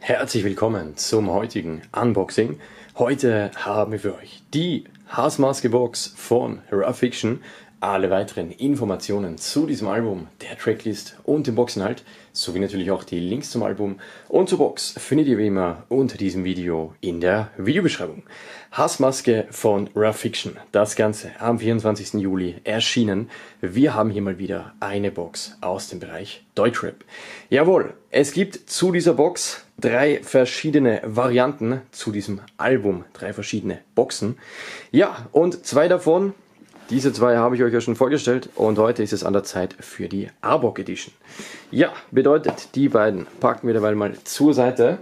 Herzlich willkommen zum heutigen Unboxing. Heute haben wir für euch die Hassmaske Box von Rough Fiction. Alle weiteren Informationen zu diesem Album, der Tracklist und dem Boxinhalt, sowie natürlich auch die Links zum Album und zur Box findet ihr wie immer unter diesem Video in der Videobeschreibung. Hassmaske von Rough Fiction, das Ganze am 24. Juli erschienen. Wir haben hier mal wieder eine Box aus dem Bereich Deutschrap. Jawohl, es gibt zu dieser Box 3 verschiedene Varianten zu diesem Album, 3 verschiedene Boxen. Ja, und 2 davon, diese 2 habe ich euch ja schon vorgestellt und heute ist es an der Zeit für die Arbok Edition. Ja, bedeutet, die beiden packen wir dabei mal zur Seite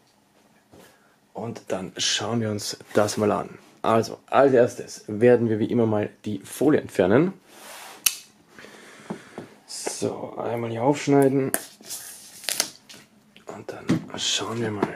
und dann schauen wir uns das mal an. Also, als erstes werden wir wie immer mal die Folie entfernen. So, einmal hier aufschneiden und dann schauen wir mal.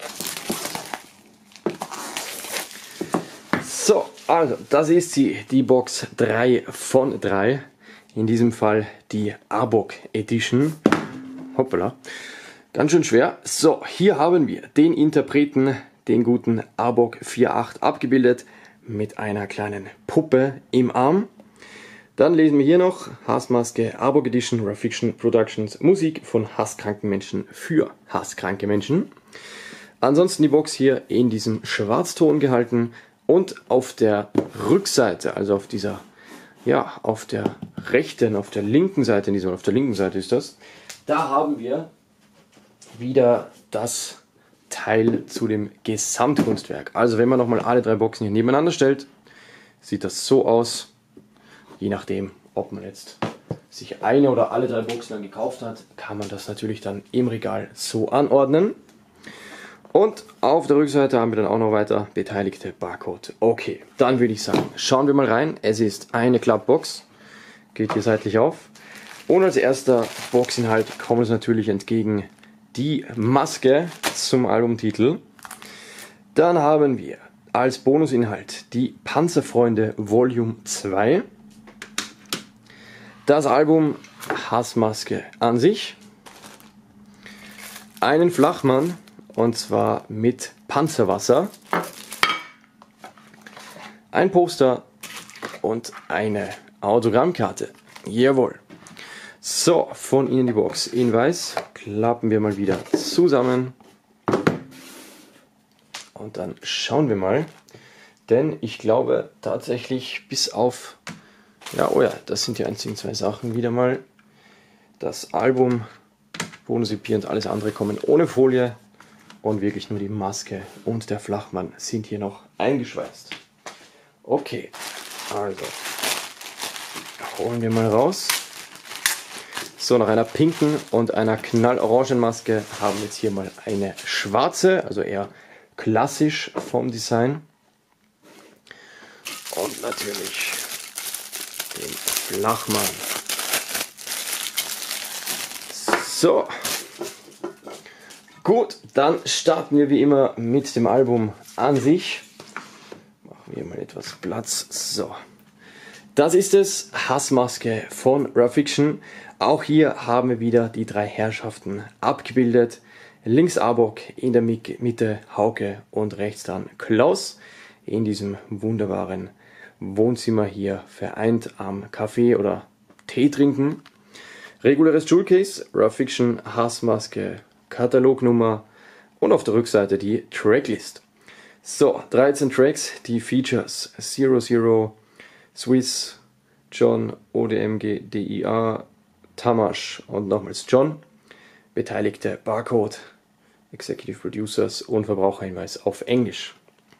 So, also das ist sie, die Box 3 von 3. In diesem Fall die Arbok Edition. Hoppala, ganz schön schwer. So, hier haben wir den Interpreten, den guten Arbok 4.8 abgebildet mit einer kleinen Puppe im Arm. Dann lesen wir hier noch Hassmaske Arbok Edition Rough Fiction Productions, Musik von hasskranken Menschen für hasskranke Menschen. Ansonsten die Box hier in diesem Schwarzton gehalten. Und auf der Rückseite, also auf dieser, ja, auf der rechten, auf der linken Seite, in diesem Fall auf der linken Seite ist das, da haben wir wieder das Teil zu dem Gesamtkunstwerk. Also wenn man nochmal alle 3 Boxen hier nebeneinander stellt, sieht das so aus, je nachdem, ob man jetzt sich eine oder alle 3 Boxen dann gekauft hat, kann man das natürlich dann im Regal so anordnen. Und auf der Rückseite haben wir dann auch noch weiter beteiligte Barcode. Okay, dann würde ich sagen, schauen wir mal rein. Es ist eine Klappbox, geht hier seitlich auf. Und als erster Boxinhalt kommt uns natürlich entgegen die Maske zum Albumtitel. Dann haben wir als Bonusinhalt die Panzerfreunde Volume 2. Das Album Hassmaske an sich. Einen Flachmann. Und zwar mit Panzerwasser, ein Poster und eine Autogrammkarte. Jawohl. So, von Ihnen die Box in weiß. Klappen wir mal wieder zusammen. Und dann schauen wir mal. Denn ich glaube tatsächlich bis auf, ja, oh ja, das sind die einzigen 2 Sachen wieder mal. Das Album, Bonus-EP und alles andere kommen ohne Folie. Und wirklich nur die Maske und der Flachmann sind hier noch eingeschweißt. Okay, also holen wir mal raus. So, nach einer pinken und einer knallorangen Maske haben wir jetzt hier mal eine schwarze, also eher klassisch vom Design. Und natürlich den Flachmann. So. Gut, dann starten wir wie immer mit dem Album an sich. Machen wir mal etwas Platz. So, das ist es, Hassmaske von Rough Fiction. Auch hier haben wir wieder die 3 Herrschaften abgebildet. Links Arbok, in der Mitte Hauke und rechts dann Klaus. In diesem wunderbaren Wohnzimmer hier vereint am Kaffee oder Tee trinken. Reguläres Jewel Case, Rough Fiction, Hassmaske, Katalognummer und auf der Rückseite die Tracklist. So, 13 Tracks, die Features 00, Swiss, John, ODMG, DIA, Tamash und nochmals John. Beteiligte Barcode, Executive Producers und Verbraucherhinweis auf Englisch.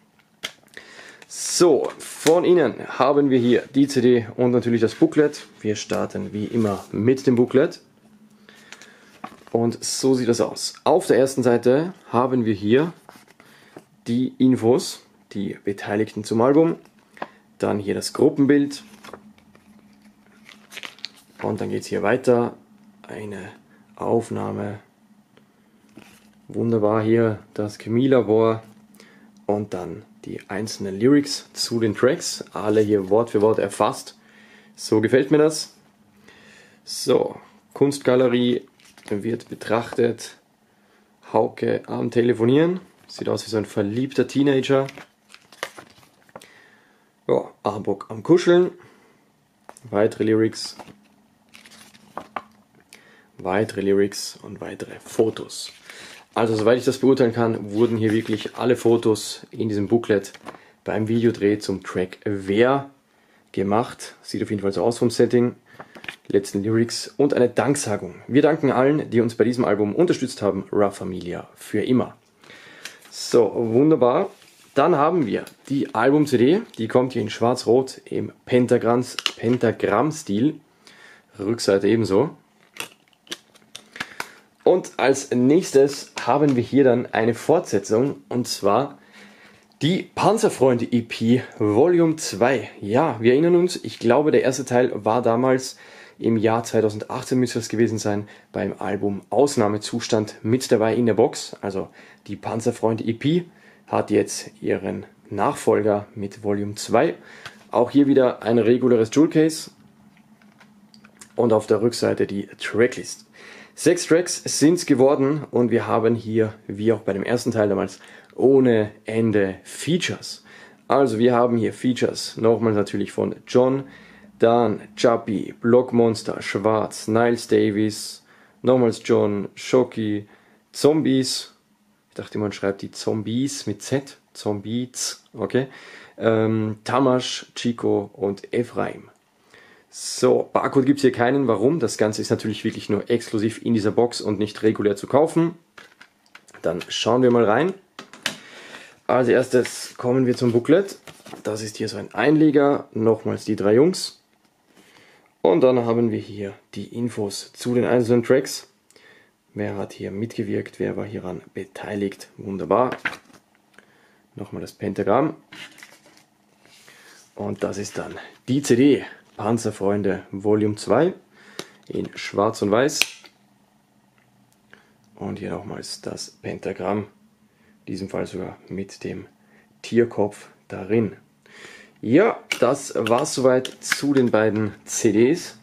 So, von Ihnen haben wir hier die CD und natürlich das Booklet. Wir starten wie immer mit dem Booklet. Und so sieht das aus. Auf der ersten Seite haben wir hier die Infos, die Beteiligten zum Album. Dann hier das Gruppenbild. Und dann geht es hier weiter. Eine Aufnahme. Wunderbar hier das Chemielabor. Und dann die einzelnen Lyrics zu den Tracks. Alle hier Wort für Wort erfasst. So gefällt mir das. So, Kunstgalerie wird betrachtet. Hauke am Telefonieren. Sieht aus wie so ein verliebter Teenager. Ja, Arbok am Kuscheln. Weitere Lyrics. Weitere Lyrics und weitere Fotos. Also soweit ich das beurteilen kann, wurden hier wirklich alle Fotos in diesem Booklet beim Videodreh zum Track Wer gemacht. Sieht auf jeden Fall so aus vom Setting. Letzten Lyrics und eine Danksagung. Wir danken allen, die uns bei diesem Album unterstützt haben. Ra Familia für immer. So, wunderbar. Dann haben wir die Album-CD. Die kommt hier in schwarz-rot im Pentagramm-Stil. Rückseite ebenso. Und als nächstes haben wir hier dann eine Fortsetzung, und zwar die Panzerfreunde EP Volume 2. Ja, wir erinnern uns, ich glaube der erste Teil war damals im Jahr 2018 müsste es gewesen sein, beim Album Ausnahmezustand mit dabei in der Box. Also die Panzerfreunde EP hat jetzt ihren Nachfolger mit Volume 2. Auch hier wieder ein reguläres Jewel Case und auf der Rückseite die Tracklist. 6 Tracks sind es geworden und wir haben hier, wie auch bei dem ersten Teil damals, ohne Ende Features. Also wir haben hier Features, nochmals natürlich von John, dann Chappie, Blockmonster, Schwarz, Niles Davis, nochmals John, Shoki, Zombies, ich dachte man schreibt die Zombies mit Z, Zombies, okay, Tamash, Chico und Ephraim. So, Barcode gibt es hier keinen. Warum? Das Ganze ist natürlich wirklich nur exklusiv in dieser Box und nicht regulär zu kaufen. Dann schauen wir mal rein. Als erstes kommen wir zum Booklet. Das ist hier so ein Einleger. Nochmals die 3 Jungs. Und dann haben wir hier die Infos zu den einzelnen Tracks. Wer hat hier mitgewirkt? Wer war hieran beteiligt? Wunderbar. Nochmal das Pentagramm. Und das ist dann die CD. Panzerfreunde Volume 2 in schwarz und weiß. Und hier nochmals das Pentagramm, in diesem Fall sogar mit dem Tierkopf darin. Ja, das war's soweit zu den beiden CDs.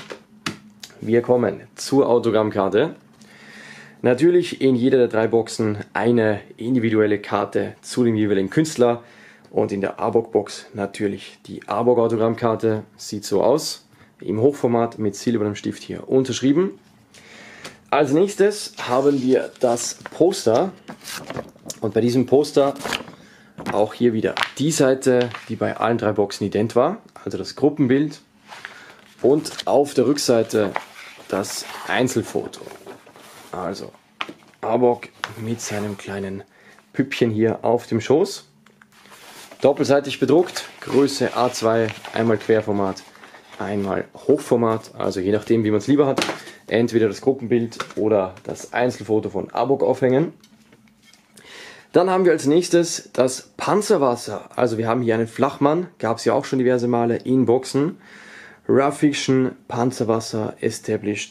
Wir kommen zur Autogrammkarte. Natürlich in jeder der 3 Boxen eine individuelle Karte zu dem jeweiligen Künstler. Und in der Arbok-Box natürlich die Arbok-Autogrammkarte. Sieht so aus. Im Hochformat mit silbernem Stift hier unterschrieben. Als nächstes haben wir das Poster. Und bei diesem Poster auch hier wieder die Seite, die bei allen 3 Boxen ident war. Also das Gruppenbild. Und auf der Rückseite das Einzelfoto. Also Arbok mit seinem kleinen Püppchen hier auf dem Schoß. Doppelseitig bedruckt, Größe A2, einmal Querformat, einmal Hochformat, also je nachdem wie man es lieber hat, entweder das Gruppenbild oder das Einzelfoto von Arbok aufhängen. Dann haben wir als nächstes das Panzerwasser, also wir haben hier einen Flachmann, gab es ja auch schon diverse Male in Boxen. Ra Fiction Panzerwasser Established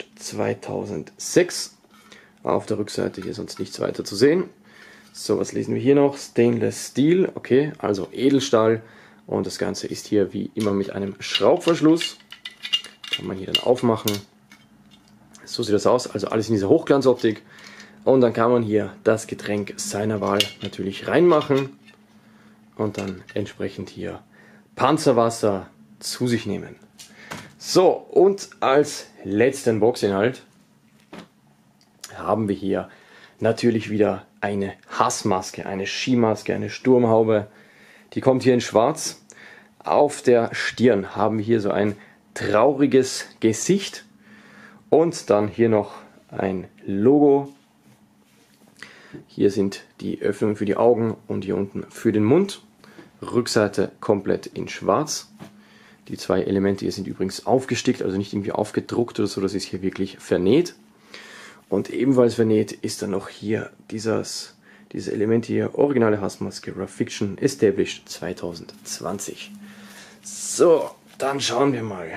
2006, auf der Rückseite hier sonst nichts weiter zu sehen. So, was lesen wir hier noch? Stainless Steel, okay, also Edelstahl. Und das Ganze ist hier wie immer mit einem Schraubverschluss. Kann man hier dann aufmachen. So sieht das aus, also alles in dieser Hochglanzoptik. Und dann kann man hier das Getränk seiner Wahl natürlich reinmachen. Und dann entsprechend hier Panzerwasser zu sich nehmen. So, und als letzten Boxinhalt haben wir hier natürlich wieder eine Hassmaske, eine Skimaske, eine Sturmhaube. Die kommt hier in schwarz. Auf der Stirn haben wir hier so ein trauriges Gesicht. Und dann hier noch ein Logo. Hier sind die Öffnungen für die Augen und hier unten für den Mund. Rückseite komplett in schwarz. Die 2 Elemente hier sind übrigens aufgestickt, also nicht irgendwie aufgedruckt oder so, das ist hier wirklich vernäht. Und ebenfalls vernäht ist dann noch hier dieses Element hier, originale Hassmaske, Ra Fiction Established 2020. So, dann schauen wir mal.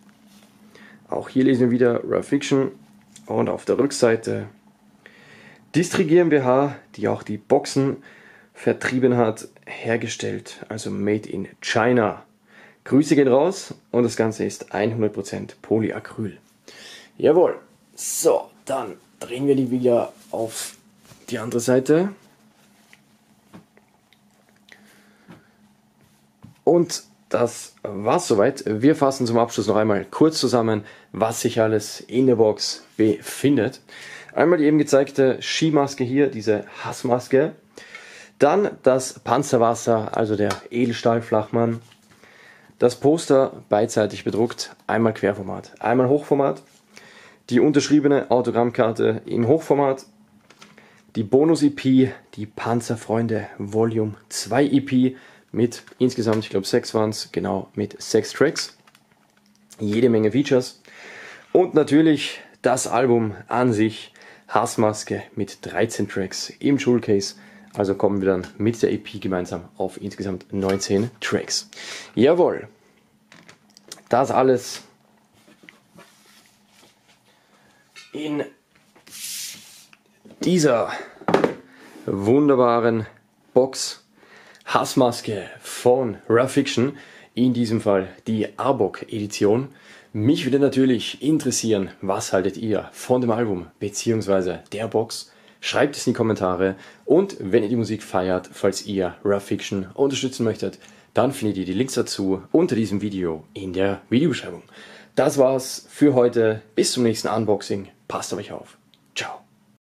Auch hier lesen wir wieder Ra Fiction und auf der Rückseite Distri GmbH, die auch die Boxen vertrieben hat, hergestellt, also made in China. Grüße gehen raus und das Ganze ist 100% Polyacryl. Jawohl, so, dann drehen wir die wieder auf die andere Seite. Und das war's soweit. Wir fassen zum Abschluss noch einmal kurz zusammen, was sich alles in der Box befindet. Einmal die eben gezeigte Skimaske hier, diese Hassmaske. Dann das Panzerwasser, also der Edelstahl-Flachmann. Das Poster beidseitig bedruckt, einmal Querformat, einmal Hochformat. Die unterschriebene Autogrammkarte in Hochformat. Die Bonus-EP, die Panzerfreunde Volume 2 EP mit insgesamt, ich glaube 6 waren es, genau, mit 6 Tracks. Jede Menge Features. Und natürlich das Album an sich, Hassmaske mit 13 Tracks im Jewel-Case. Also kommen wir dann mit der EP gemeinsam auf insgesamt 19 Tracks. Jawohl, das alles in dieser wunderbaren Box. Hassmaske von Rough Fiction, in diesem Fall die Arbok Edition. Mich würde natürlich interessieren, was haltet ihr von dem Album bzw. der Box? Schreibt es in die Kommentare und wenn ihr die Musik feiert, falls ihr Rough Fiction unterstützen möchtet, dann findet ihr die Links dazu unter diesem Video in der Videobeschreibung. Das war's für heute, bis zum nächsten Unboxing, passt auf euch auf, ciao.